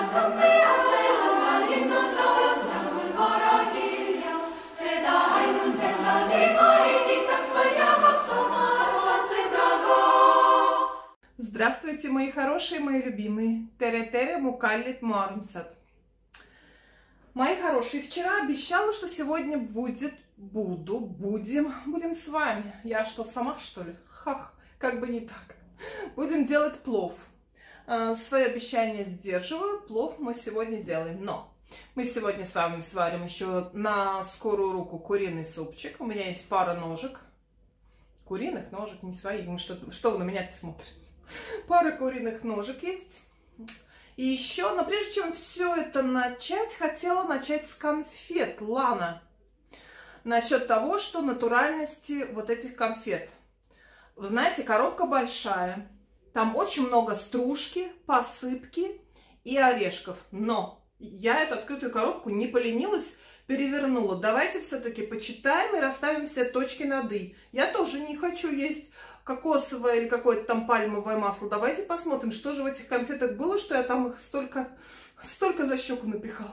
Здравствуйте, мои хорошие, мои любимые. Тере-тере мукаллит муармсат. Мои хорошие, вчера обещала, что сегодня будем с вами. Я что, сама, что ли? Хах, как бы не так. Будем делать плов. Свои обещания сдерживаю. Плов мы сегодня делаем. Но мы сегодня с вами сварим еще на скорую руку куриный супчик. У меня есть пара ножек. Куриных ножек, не своих. Что вы на меня смотрите? Пара куриных ножек есть. И еще, но прежде чем все это начать, хотела начать с конфет Лана. Насчет того, что натуральности вот этих конфет. Вы знаете, коробка большая. Там очень много стружки, посыпки и орешков. Но я эту открытую коробку не поленилась, перевернула. Давайте все-таки почитаем и расставим все точки над «и». Я тоже не хочу есть кокосовое или какое-то там пальмовое масло. Давайте посмотрим, что же в этих конфетах было, что я там их столько за щеку напихала.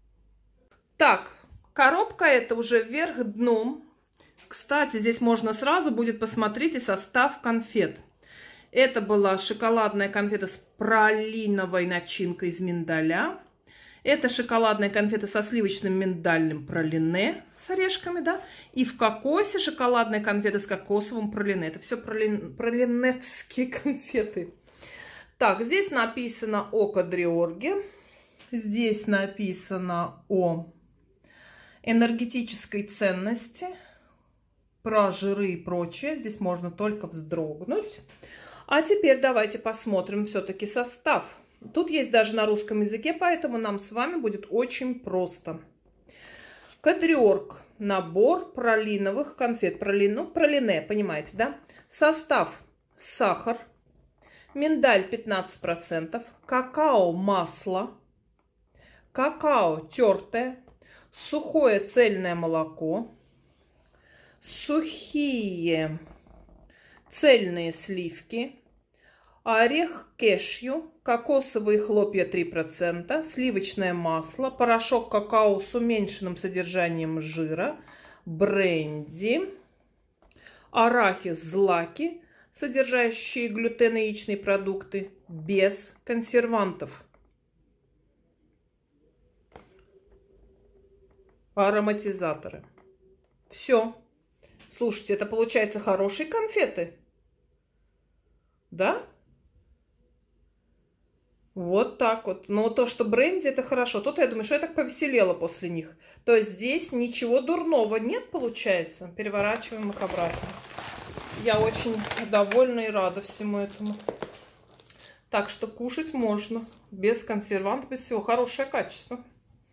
Так, коробка эта уже вверх дном. Кстати, здесь можно сразу будет посмотреть и состав конфет. Это была шоколадная конфета с пралиновой начинкой из миндаля. Это шоколадная конфета со сливочным миндальным пралине с орешками, да. И в кокосе шоколадная конфета с кокосовым пралине. Это все пралиневские конфеты. Так, здесь написано о кадриорге. Здесь написано о энергетической ценности, про жиры и прочее. Здесь можно только вздрогнуть. А теперь давайте посмотрим все-таки состав. Тут есть даже на русском языке, поэтому нам с вами будет очень просто. Кадриорг. Набор пралиновых конфет. Пралине, понимаете, да? Состав. Сахар. Миндаль 15%. Какао-масло. Какао тертое. Сухое цельное молоко. Сухие цельные сливки. Орех кешью, кокосовые хлопья 3%, сливочное масло, порошок какао с уменьшенным содержанием жира, бренди, арахис злаки, содержащие глютен и яичные продукты, без консервантов. Ароматизаторы. Все. Слушайте, это получается хорошие конфеты. Да? Вот так вот. Но то, что бренди, это хорошо. Тут я думаю, что я так повеселела после них. То есть здесь ничего дурного нет, получается. Переворачиваем их обратно. Я очень довольна и рада всему этому. Так что кушать можно. Без консервантов, без всего. Хорошее качество.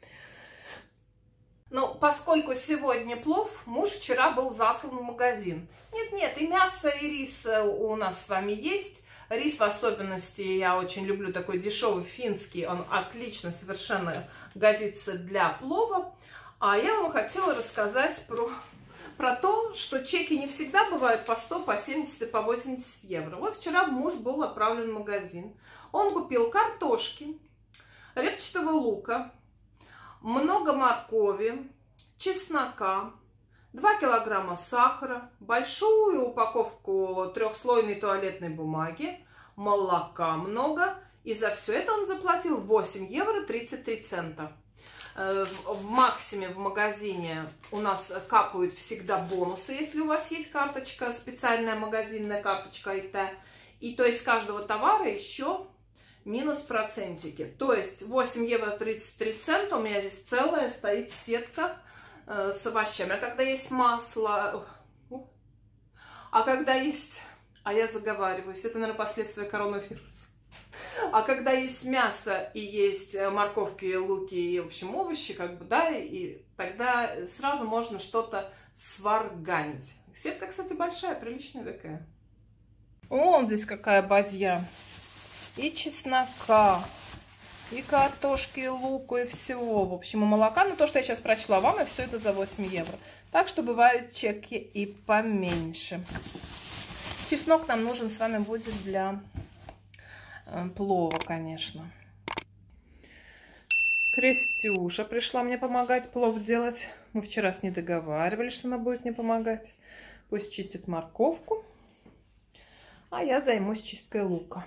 Но поскольку сегодня плов, муж вчера был заслан в магазин. Нет, и мясо, и рис у нас с вами есть. Рис в особенности я очень люблю, такой дешевый финский. Он отлично совершенно годится для плова. А я вам хотела рассказать про то, что чеки не всегда бывают по 100, по 70 и по 80 евро. Вот вчера муж был отправлен в магазин. Он купил картошки, репчатого лука, много моркови, чеснока, 2 килограмма сахара, большую упаковку трехслойной туалетной бумаги, молока много. И за все это он заплатил 8 евро 33 цента. В Максиме в магазине у нас капают всегда бонусы, если у вас есть карточка, специальная магазинная карточка АИТ. И то есть с каждого товара еще минус процентики. То есть 8 евро 33 цента у меня здесь целая стоит сетка с овощами. А когда есть масло, я заговариваюсь, это, наверное, последствия коронавируса. А когда есть мясо и есть морковки, луки и, в общем, овощи, как бы, да, и тогда сразу можно что-то сварганить. Сетка, кстати, большая, приличная такая. О, здесь какая бадья. И чеснока, и картошки, и луку, и всего. В общем, и молока. Но то, что я сейчас прочла вам, и все это за 8 евро. Так что бывают чеки и поменьше. Чеснок нам нужен с вами будет для плова, конечно. Крестюша пришла мне помогать плов делать. Мы вчера с ней договаривались, что она будет мне помогать. Пусть чистит морковку, а я займусь чисткой лука.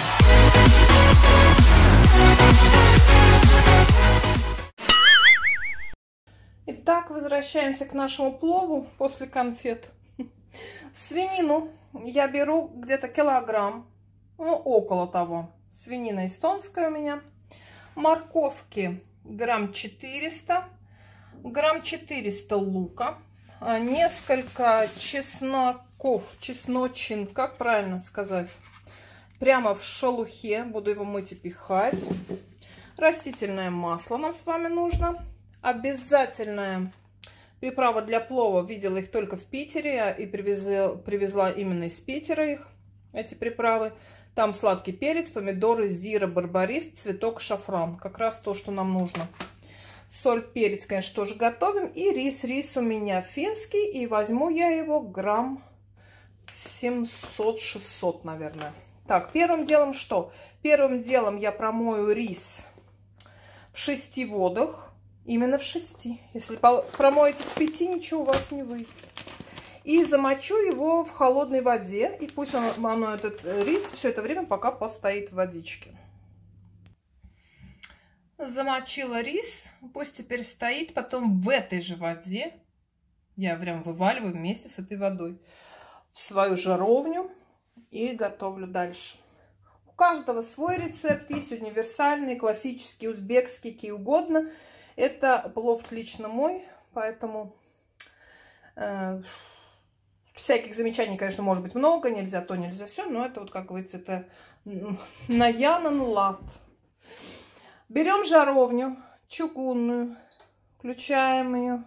Итак, возвращаемся к нашему плову после конфет. Свинину я беру где-то килограмм, ну около того. Свинина эстонская у меня. Морковки грамм 400, грамм 400 лука, несколько чесноков, чесночин, как правильно сказать, прямо в шелухе, буду его мыть и пихать. Растительное масло нам с вами нужно. Обязательная приправа для плова, видела их только в Питере и привезла именно из Питера их, эти приправы. Там сладкий перец, помидоры, зира, барбарис, цветок, шафран. Как раз то, что нам нужно. Соль, перец, конечно, тоже готовим. И рис. Рис у меня финский. И возьму я его грамм 700-600, наверное. Так, первым делом что? Первым делом я промою рис в 6 водах. Именно в 6. Если промоете в 5, ничего у вас не выйдет. И замочу его в холодной воде. И пусть этот рис все это время пока постоит в водичке. Замочила рис. Пусть теперь стоит. Потом в этой же воде я прям вываливаю вместе с этой водой в свою жаровню. И готовлю дальше. У каждого свой рецепт. Есть универсальный, классический, узбекский, какие угодно. Это плов лично мой. Поэтому... всяких замечаний, конечно, может быть много, нельзя то, нельзя все, но это вот, как говорится, это на Янан лад. Берем жаровню чугунную, включаем ее.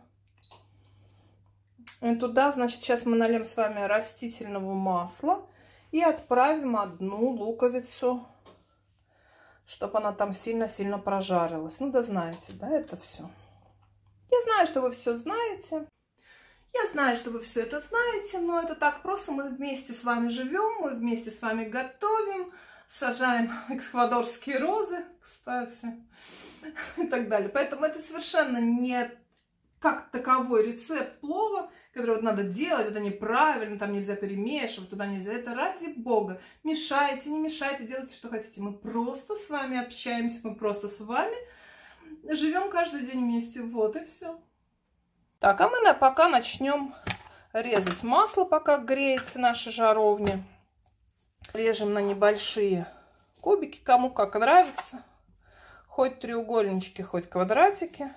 И туда, значит, сейчас мы нальем с вами растительного масла и отправим одну луковицу, чтобы она там сильно-сильно прожарилась. Ну, да знаете, да, это все. Я знаю, что вы все знаете. Я знаю, что вы все это знаете, но это так просто. Мы вместе с вами живем, мы вместе с вами готовим, сажаем эквадорские розы, кстати, и так далее. Поэтому это совершенно не как таковой рецепт плова, который вот надо делать, это неправильно, там нельзя перемешивать, туда нельзя. Это ради бога. Мешайте, не мешайте, делайте, что хотите. Мы просто с вами общаемся, мы просто с вами живем каждый день вместе. Вот и все. Так, а мы пока начнем резать масло, пока греется наша жаровня. Режем на небольшие кубики, кому как нравится. Хоть треугольнички, хоть квадратики.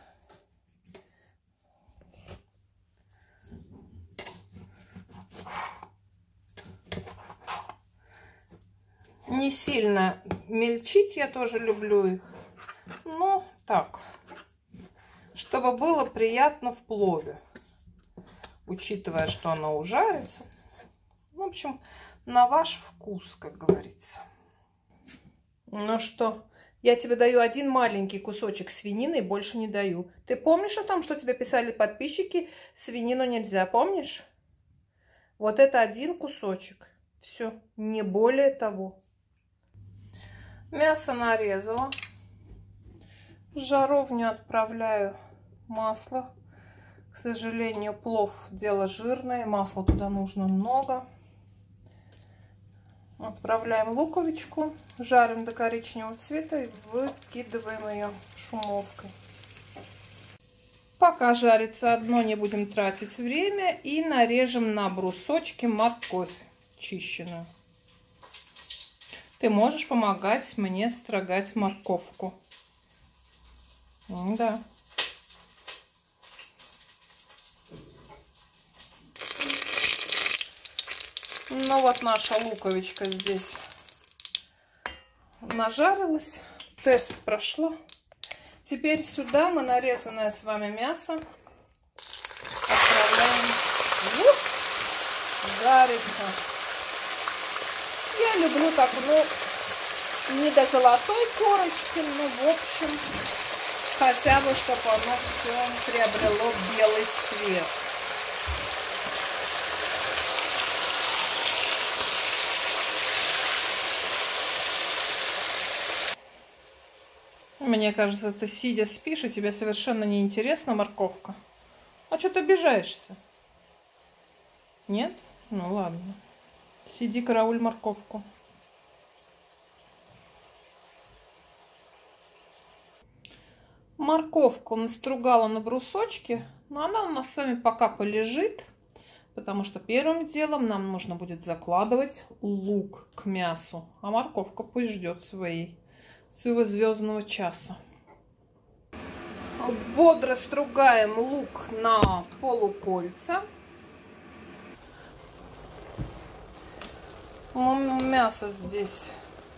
Не сильно мельчить, я тоже люблю их. Но так... чтобы было приятно в плове, учитывая, что оно ужарится. В общем, на ваш вкус, как говорится. Ну что, я тебе даю один маленький кусочек свинины и больше не даю. Ты помнишь о том, что тебе писали подписчики, свинину нельзя, помнишь? Вот это один кусочек. Все, не более того. Мясо нарезала. В жаровню отправляю масло. К сожалению, плов дело жирное, масла туда нужно много. Отправляем луковичку, жарим до коричневого цвета и выкидываем ее шумовкой. Пока жарится одно, не будем тратить время, и нарежем на брусочки морковь чищенную. Ты можешь помогать мне строгать морковку. Да. Ну вот наша луковичка здесь нажарилась. Тест прошла. Теперь сюда мы нарезанное с вами мясо отправляем жариться. Я люблю так, ну, не до золотой корочки, но в общем, хотя бы, чтобы оно все приобрело белый цвет. Мне кажется, ты сидя спишь, и тебе совершенно не интересна морковка. А что ты обижаешься? Нет? Ну ладно. Сиди, карауль морковку. Морковку настругала на брусочки, но она у нас с вами пока полежит, потому что первым делом нам нужно будет закладывать лук к мясу, а морковка пусть ждет своего звездного часа. Бодро стругаем лук на полукольца. Мясо здесь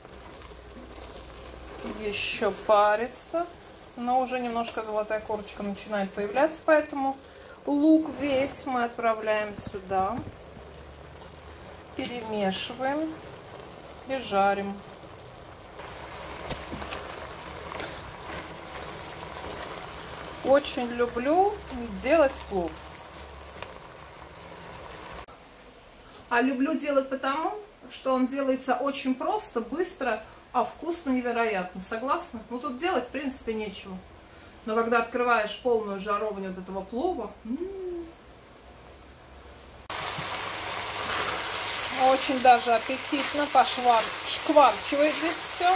еще парится, но уже немножко золотая корочка начинает появляться, поэтому лук весь мы отправляем сюда, перемешиваем и жарим. Очень люблю делать плов. А люблю делать потому, что он делается очень просто, быстро, а вкусно невероятно. Согласна? Ну тут делать в принципе нечего. Но когда открываешь полную жаровню вот этого плова, очень даже аппетитно шкварчивает здесь все.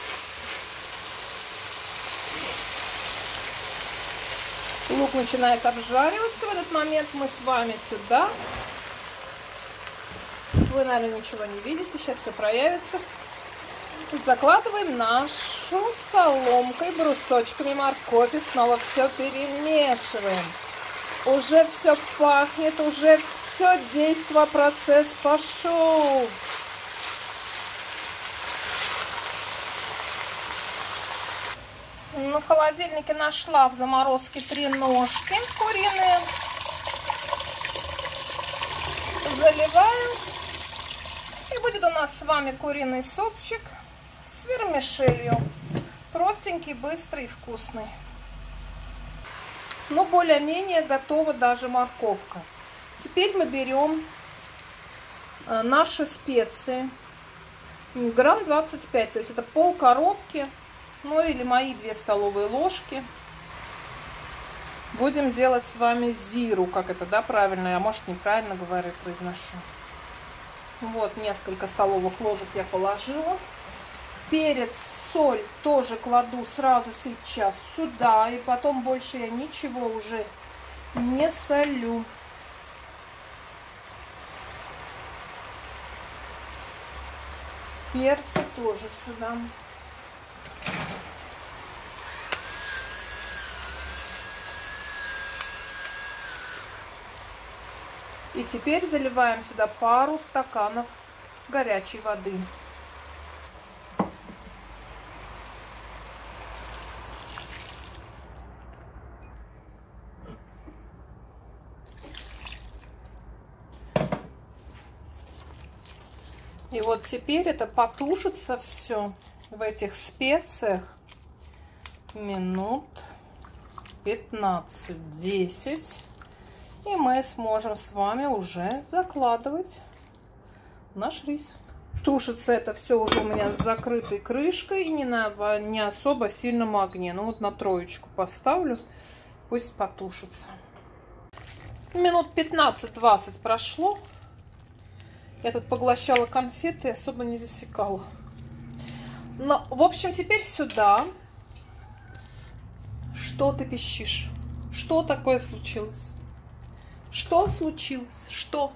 Лук начинает обжариваться. В этот момент мы с вами сюда. Вы, наверное, ничего не видите. Сейчас все проявится. Закладываем нашу соломкой, брусочками моркови. Снова все перемешиваем. Уже все пахнет, уже все действо, процесс пошел. В холодильнике нашла в заморозке 3 ножки куриные. Заливаю. И будет у нас с вами куриный супчик с вермишелью. Простенький, быстрый и вкусный. Но более-менее готова даже морковка. Теперь мы берем наши специи. Грамм 25, то есть это пол коробки. Ну или мои 2 столовые ложки. Будем делать с вами зиру. Как это, да, правильно? Я, может, неправильно говорю, произношу. Вот, несколько столовых ложек я положила. Перец, соль тоже кладу сразу сейчас сюда. И потом больше я ничего уже не солю. Перцы тоже сюда. И теперь заливаем сюда пару стаканов горячей воды. И вот теперь это потушится все в этих специях минут 15-10. И мы сможем с вами уже закладывать наш рис. Тушится это все уже у меня с закрытой крышкой и не особо сильном огне. Ну вот на 3 поставлю, пусть потушится. Минут 15-20 прошло. Я тут поглощала конфеты и особо не засекала. Но, в общем, теперь сюда. Что ты пищишь? Что такое случилось? Что случилось? Что?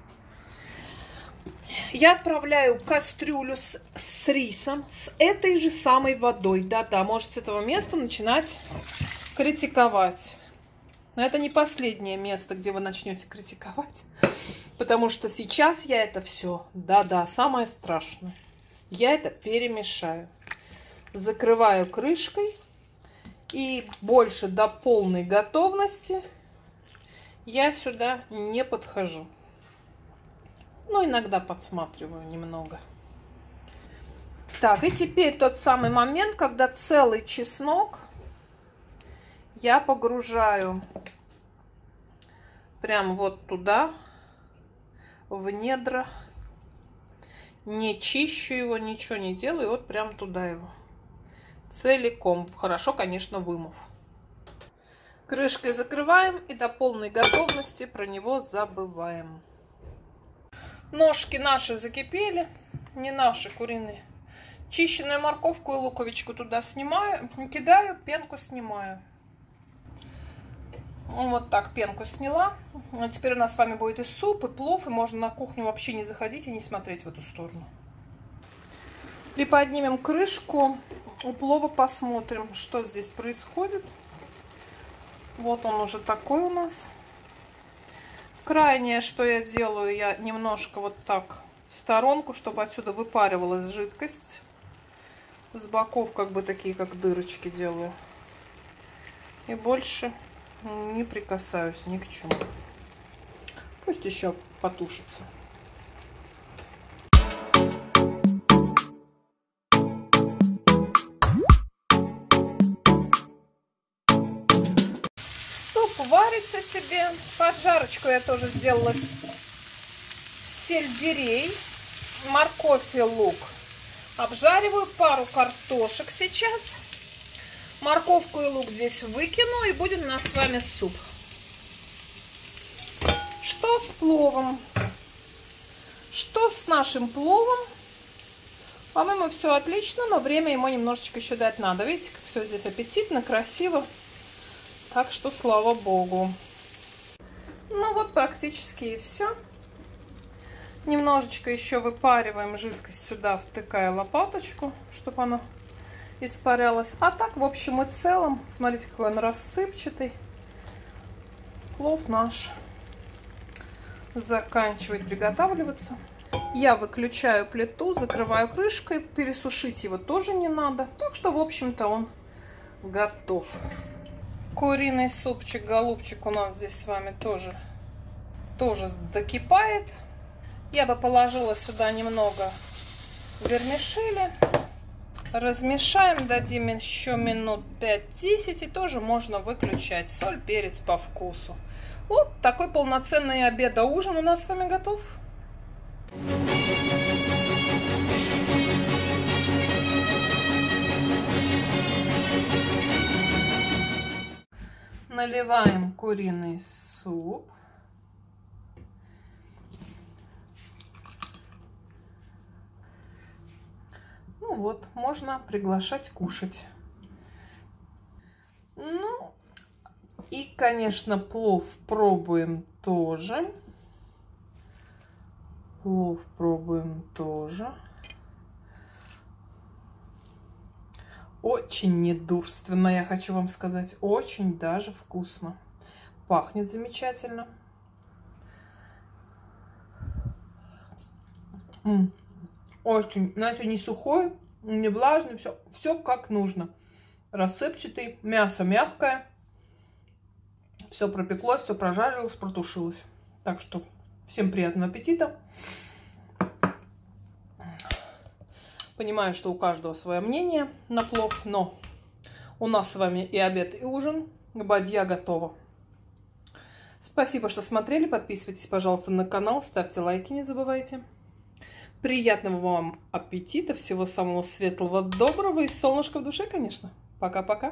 Я отправляю кастрюлю с рисом, с этой же самой водой. Да-да, может с этого места начинать критиковать. Но это не последнее место, где вы начнете критиковать. Потому что сейчас я это все, да-да, самое страшное. Я это перемешаю. Закрываю крышкой. И больше до полной готовности я сюда не подхожу. Но иногда подсматриваю немного. Так, и теперь тот самый момент, когда целый чеснок я погружаю прям вот туда, в недра. Не чищу его, ничего не делаю. Вот прям туда его целиком, хорошо, конечно, вымыв. Крышкой закрываем и до полной готовности про него забываем. Ножки наши закипели, не наши, куриные. Чищенную морковку и луковичку туда снимаю, кидаю, пенку снимаю. Вот так пенку сняла. А теперь у нас с вами будет и суп, и плов, и можно на кухню вообще не заходить и не смотреть в эту сторону. Приподнимем крышку, у плова посмотрим, что здесь происходит. Вот он уже такой у нас. Крайнее, что я делаю, я немножко вот так в сторонку, чтобы отсюда выпаривалась жидкость. С боков как бы такие, как дырочки делаю. И больше не прикасаюсь ни к чему. Пусть еще потушится. Суп варится себе. Поджарочку я тоже сделала сельдерей, морковь и лук. Обжариваю пару картошек сейчас. Морковку и лук здесь выкину, и будет у нас с вами суп. Что с пловом? Что с нашим пловом? По-моему, все отлично, но время ему немножечко еще дать надо. Видите, как все здесь аппетитно, красиво. Так что слава богу. Ну вот практически и все. Немножечко еще выпариваем жидкость сюда, втыкая лопаточку, чтобы она испарялась. А так, в общем и целом, смотрите, какой он рассыпчатый. Плов наш заканчивает приготавливаться. Я выключаю плиту, закрываю крышкой. Пересушить его тоже не надо. Так что, в общем-то, он готов. Куриный супчик, голубчик у нас здесь с вами тоже докипает. Я бы положила сюда немного вермишели. Размешаем, дадим еще минут 5-10 и тоже можно выключать. Соль, перец по вкусу. Вот такой полноценный обед-ужин у нас с вами готов. Наливаем куриный суп. Ну вот, можно приглашать кушать. Ну, и, конечно, плов пробуем тоже. Плов пробуем тоже. Очень недурственно, я хочу вам сказать. Очень даже вкусно. Пахнет замечательно. Очень, знаете, не сухой, не влажный, все как нужно. Рассыпчатый, мясо мягкое. Все пропеклось, все прожарилось, протушилось. Так что всем приятного аппетита. Понимаю, что у каждого свое мнение на плов, но у нас с вами и обед, и ужин. Бадья готова. Спасибо, что смотрели. Подписывайтесь, пожалуйста, на канал, ставьте лайки, не забывайте. Приятного вам аппетита, всего самого светлого, доброго и солнышка в душе, конечно. Пока-пока.